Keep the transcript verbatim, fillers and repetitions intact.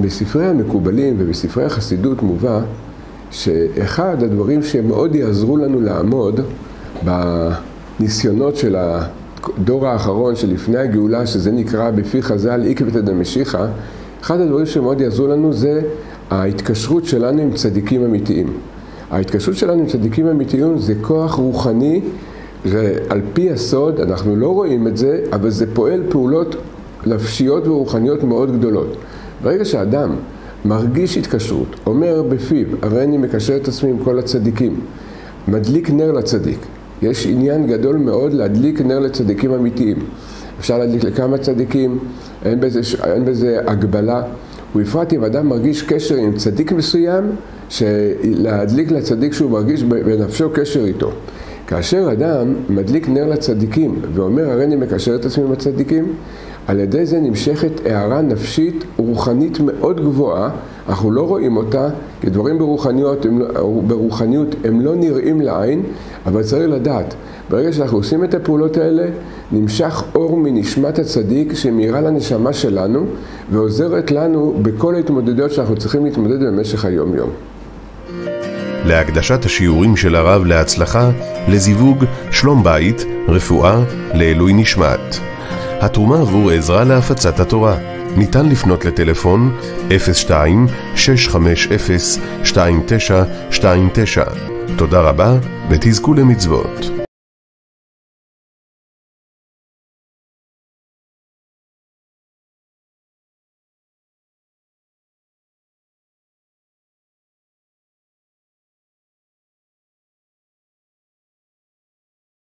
בספרי המקובלים ובספרי החסידות מובא שאחד הדברים שמאוד יעזרו לנו לעמוד בניסיונות של הדור האחרון שלפני הגאולה, שזה נקרא בפי חז"ל עקבתא דמשיחא, אחד הדברים שמאוד יעזרו לנו זה ההתקשרות שלנו עם צדיקים אמיתיים. ההתקשרות שלנו עם צדיקים אמיתיים זה כוח רוחני, ועל פי הסוד, אנחנו לא רואים את זה, אבל זה פועל פעולות נפשיות ורוחניות מאוד גדולות. ברגע שאדם מרגיש התקשרות, אומר בפיו, הרי אני מקשר את עצמי עם כל הצדיקים, מדליק נר לצדיק. יש עניין גדול מאוד להדליק נר לצדיקים אמיתיים. אפשר להדליק לכמה צדיקים, אין בזה, אין בזה הגבלה. ובפרט אם אדם מרגיש קשר עם צדיק מסוים, להדליק לצדיק שהוא מרגיש בנפשו קשר איתו. כאשר אדם מדליק נר לצדיקים ואומר הרי אני מקשר את עצמי עם הצדיקים, על ידי זה נמשכת הערה נפשית ורוחנית מאוד גבוהה. אנחנו לא רואים אותה, כי דברים ברוחניות הם, ברוחניות הם לא נראים לעין, אבל צריך לדעת, ברגע שאנחנו עושים את הפעולות האלה, נמשך אור מנשמת הצדיק שמאירה לנשמה שלנו ועוזרת לנו בכל ההתמודדויות שאנחנו צריכים להתמודד במשך היום יום. להקדשת השיעורים של הרב להצלחה, לזיווג, שלום בית, רפואה, לעילוי נשמת. התרומה עבור עזרה להפצת התורה. ניתן לפנות לטלפון אפס שתיים שש חמש אפס שתיים תשע שתיים תשע. תודה רבה ותזכו למצוות.